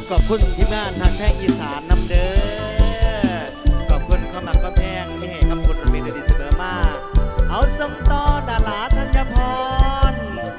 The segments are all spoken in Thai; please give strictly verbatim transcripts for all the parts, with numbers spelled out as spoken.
ขอบคุณทีมงานทางแพงอีสานนำเด้อขอบคุณข้าวหมักข้าวแพงที่ให้คำพูดมันมีดีเสมอมาเอาส่งต่อดาราธัญพร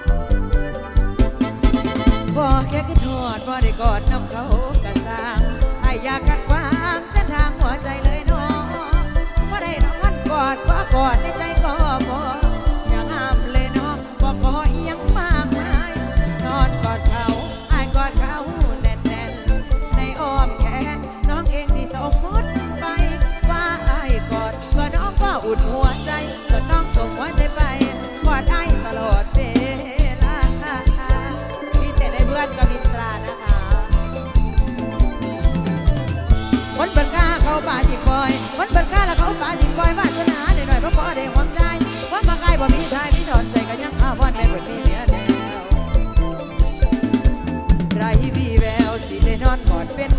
บ่แค่คิดทอดบ่ได้กอดน้ำเขากระสร้างให้อยากกัดขวางเส้นทางหัวใจเลยน้องบ่ได้นอนกอดบ่กอดในใจก็พออย่างห้ามเลยน้องบ่ขออีหยังมากมายนอนกอดเขาอ้ายกอดเขาแน่นๆในอ้อมแขนน้องเองที่สมมติไปว่าอ้ายกอดเพื่อน้องก็อุ่นหัวใจส่วนน้องส่งหัวใจไปกอดอ้ายตลอดเวลาพี่เสร็จได้เพื่อนกับมิตรานะคะคนเปิดค่าเขาป่าจิบอยคนเปิดค่าแล้วเขาป่าจิบอยวาสนาหน่อยๆเพราะพอได้ความใจว่ามาใกล้บ่มีชายมีถอนใจกันยังอ้าววันแม่เปิดมีเมียแล้วไรวีแววสิได้นอนกอดเป็น